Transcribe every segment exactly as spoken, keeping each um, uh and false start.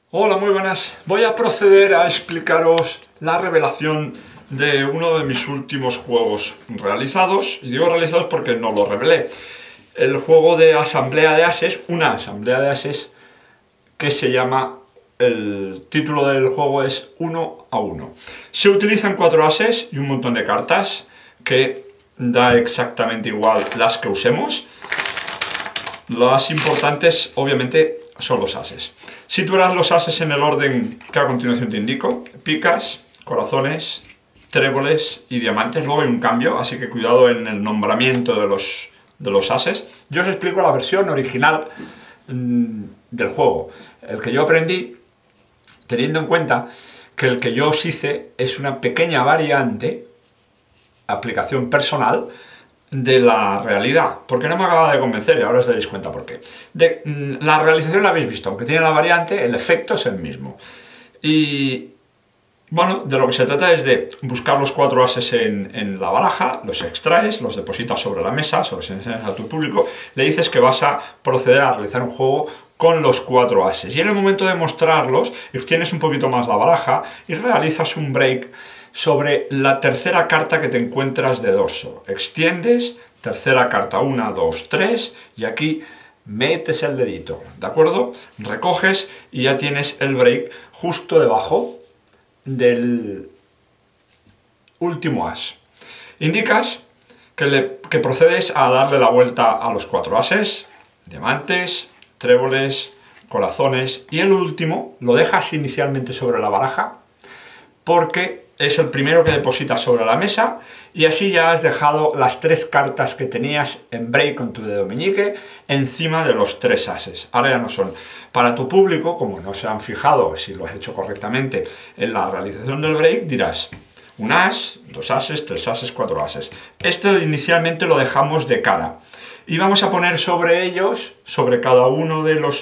Hola, muy buenas. Voy a proceder a explicaros la revelación de uno de mis últimos juegos realizados. Y digo realizados porque no lo revelé. El juego de asamblea de ases, una asamblea de ases que se llama... El título del juego es uno a uno. Se utilizan cuatro ases y un montón de cartas que da exactamente igual las que usemos. Las importantes, obviamente, son los ases. Situarás los ases en el orden que a continuación te indico: picas, corazones, tréboles y diamantes. Luego hay un cambio, así que cuidado en el nombramiento de los, de los ases. Yo os explico la versión original mmm, del juego, el que yo aprendí, teniendo en cuenta que el que yo os hice es una pequeña variante, aplicación personal, de la realidad, porque no me acaba de convencer y ahora os daréis cuenta por qué. De, la realización la habéis visto, aunque tiene la variante, el efecto es el mismo. Y bueno, de lo que se trata es de buscar los cuatro ases en, en la baraja, los extraes, los depositas sobre la mesa, se los enseñas a tu público, le dices que vas a proceder a realizar un juego con los cuatro ases. Y en el momento de mostrarlos, extiendes un poquito más la baraja y realizas un break sobre la tercera carta que te encuentras de dorso. Extiendes, tercera carta, una, dos, tres, y aquí metes el dedito, ¿de acuerdo? Recoges y ya tienes el break justo debajo del último as. Indicas que, le, que procedes a darle la vuelta a los cuatro ases, diamantes, tréboles, corazones, y el último lo dejas inicialmente sobre la baraja porque es el primero que depositas sobre la mesa y así ya has dejado las tres cartas que tenías en break con tu dedo meñique encima de los tres ases. Ahora ya no son. Para tu público, como no se han fijado si lo has hecho correctamente en la realización del break, dirás un as, dos ases, tres ases, cuatro ases. Esto inicialmente lo dejamos de cara y vamos a poner sobre ellos, sobre cada uno de los,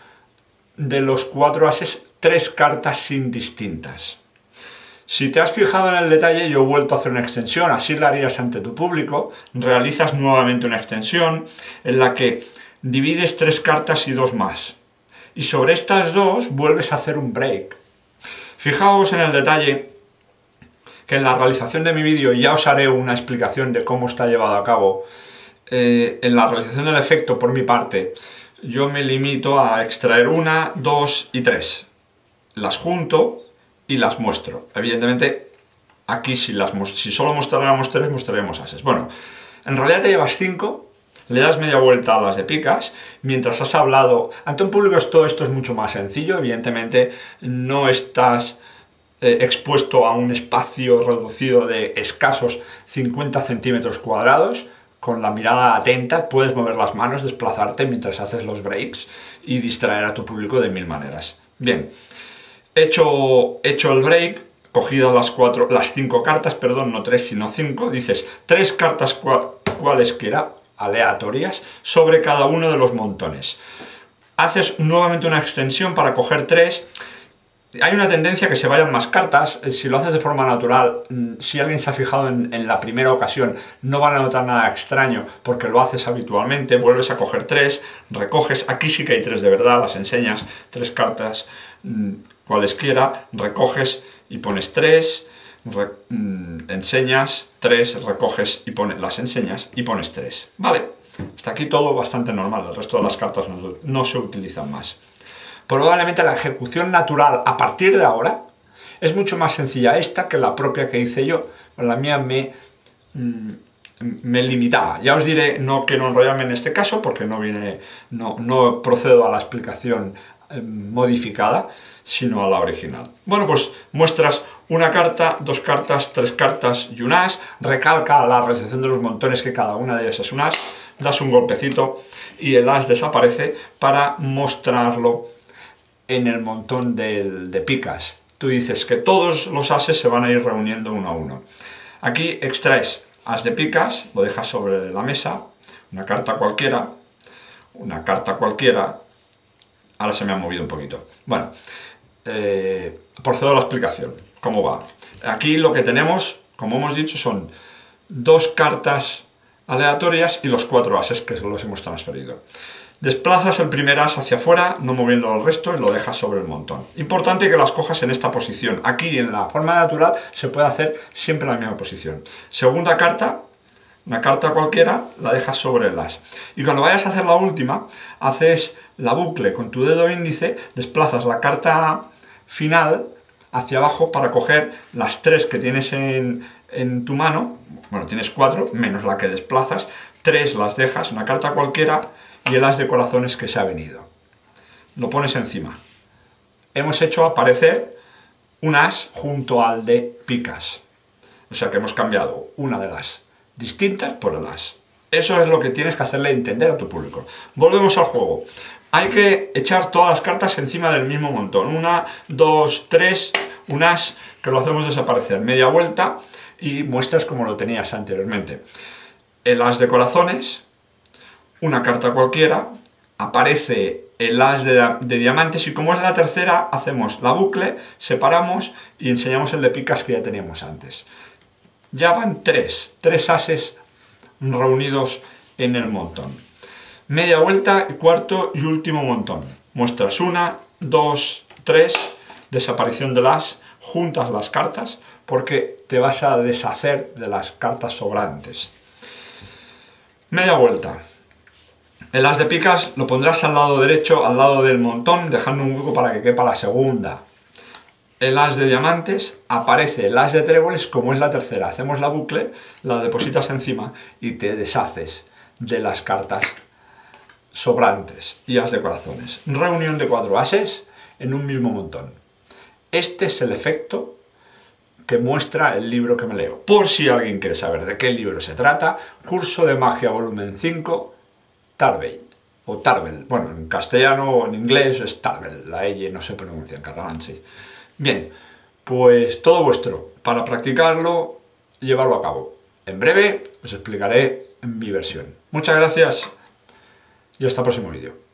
de los cuatro ases, tres cartas indistintas. Si te has fijado en el detalle, yo he vuelto a hacer una extensión, así la harías ante tu público. Realizas nuevamente una extensión en la que divides tres cartas y dos más. Y sobre estas dos vuelves a hacer un break. Fijaos en el detalle que en la realización de mi vídeo ya os haré una explicación de cómo está llevado a cabo. Eh, en la realización del efecto, por mi parte, yo me limito a extraer una, dos y tres. Las junto y las muestro. Evidentemente, aquí si, las, si solo mostráramos tres, mostraríamos ases. Bueno, en realidad te llevas cinco, le das media vuelta a las de picas, mientras has hablado. Ante un público todo esto es mucho más sencillo, evidentemente no estás eh, expuesto a un espacio reducido de escasos cincuenta centímetros cuadrados. Con la mirada atenta puedes mover las manos, desplazarte mientras haces los breaks y distraer a tu público de mil maneras. Bien. Hecho, hecho el break, cogidas las cuatro, las cinco cartas, perdón, no tres sino cinco, dices tres cartas cua, cualesquiera, aleatorias, sobre cada uno de los montones. Haces nuevamente una extensión para coger tres. Hay una tendencia que se vayan más cartas. Si lo haces de forma natural, si alguien se ha fijado en, en la primera ocasión, no van a notar nada extraño porque lo haces habitualmente. Vuelves a coger tres, recoges, aquí sí que hay tres de verdad, las enseñas, tres cartas cualesquiera, recoges y pones tres, re, mmm, enseñas tres, recoges y pones, las enseñas y pones tres. Vale, hasta aquí todo bastante normal, el resto de las cartas no, no se utilizan más. Probablemente la ejecución natural a partir de ahora es mucho más sencilla esta que la propia que hice yo. La mía me, mmm, me limitaba. Ya os diré, no quiero enrollarme en este caso porque no, viene, no, no procedo a la explicación eh, modificada, sino a la original. Bueno, pues muestras una carta, dos cartas, tres cartas y un as, recalca la realización de los montones que cada una de ellas es un as, das un golpecito y el as desaparece para mostrarlo en el montón de, de picas. Tú dices que todos los ases se van a ir reuniendo uno a uno. Aquí extraes as de picas, lo dejas sobre la mesa, una carta cualquiera, una carta cualquiera, ahora se me ha movido un poquito. Bueno, Eh, procedo a la explicación, cómo va. Aquí lo que tenemos, como hemos dicho, son dos cartas aleatorias y los cuatro ases que los hemos transferido. Desplazas el primer as hacia afuera, no moviendo el resto, y lo dejas sobre el montón. Importante que las cojas en esta posición. Aquí, en la forma natural, se puede hacer siempre en la misma posición. Segunda carta, una carta cualquiera, la dejas sobre el as. Y cuando vayas a hacer la última, haces la bucle con tu dedo índice, desplazas la carta final hacia abajo para coger las tres que tienes en, en tu mano. Bueno, tienes cuatro, menos la que desplazas. Tres las dejas, una carta cualquiera, y el as de corazones que se ha venido. Lo pones encima. Hemos hecho aparecer un as junto al de picas. O sea que hemos cambiado una de las distintas por el as. Eso es lo que tienes que hacerle entender a tu público. Volvemos al juego. Hay que echar todas las cartas encima del mismo montón. Una, dos, tres, un as, que lo hacemos desaparecer. Media vuelta y muestras como lo tenías anteriormente. El as de corazones, una carta cualquiera, aparece el as de, de diamantes y como es la tercera, hacemos la bucle, separamos y enseñamos el de picas que ya teníamos antes. Ya van tres, tres ases reunidos en el montón. Media vuelta, cuarto y último montón. Muestras una, dos, tres, desaparición del as, juntas las cartas porque te vas a deshacer de las cartas sobrantes. Media vuelta. El as de picas lo pondrás al lado derecho, al lado del montón, dejando un hueco para que quepa la segunda. El as de diamantes, aparece el as de tréboles como es la tercera. Hacemos la bucle, la depositas encima y te deshaces de las cartas sobrantes y as de corazones. Reunión de cuatro ases en un mismo montón. Este es el efecto que muestra el libro que me leo. Por si alguien quiere saber de qué libro se trata, Curso de Magia volumen cinco, Tarbell, o Tarbell. Bueno, en castellano o en inglés es Tarbell, la L no se pronuncia, en catalán sí. Bien, pues todo vuestro, para practicarlo y llevarlo a cabo. En breve os explicaré en mi versión. Muchas gracias y hasta el próximo vídeo.